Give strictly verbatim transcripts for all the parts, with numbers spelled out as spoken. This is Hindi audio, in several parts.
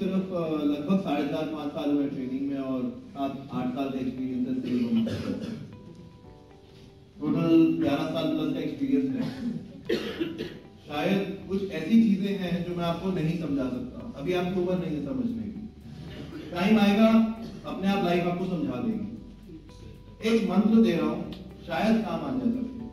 सिर्फ लगभग साढ़े चार पाँच साल हुए ट्रेनिंग में और आप आठ साल का एक्सपीरियंस है सेल में, टोटल ग्यारह साल प्लस का एक्सपीरियंस है। शायद कुछ ऐसी चीजें हैं जो मैं आपको नहीं समझा सकता, अभी आपकी उम्र नहीं है समझने की, टाइम आएगा अपने आप लाइफ आपको समझा देगी। एक मंत्र दे रहा हूं, शायद काम आ जाए सबके।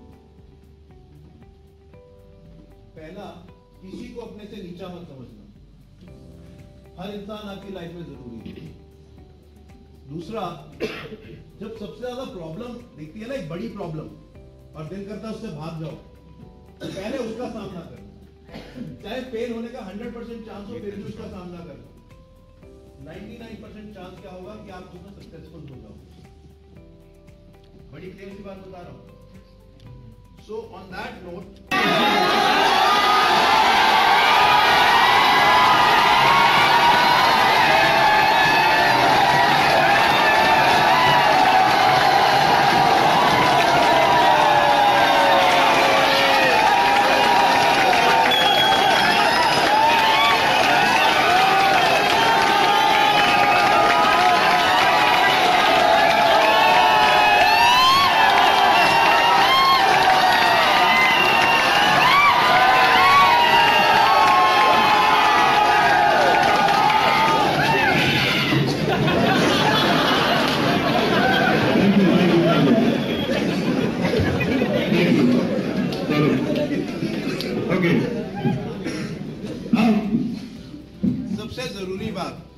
पहला, किसी को अपने से नीचा मत समझना, हर इंसान आपकी लाइफ में जरूरी है। दूसरा, जब सबसे ज्यादा प्रॉब्लम दिखती है ना, एक बड़ी प्रॉब्लम, और दिल करता है उससे भाग जाओ, तो पहले उसका सामना करो। चाहे फेल होने का हंड्रेड परसेंट चांस हो, फिर भी उसका सामना करो। नाइंटी नाइन परसेंट चांस क्या होगा कि आप उसमें सक्सेसफुल हो जाओ। बड़ी क्लियर सी बात बता रहा हूं। सो ऑन दैट नोट, सबसे जरूरी बात,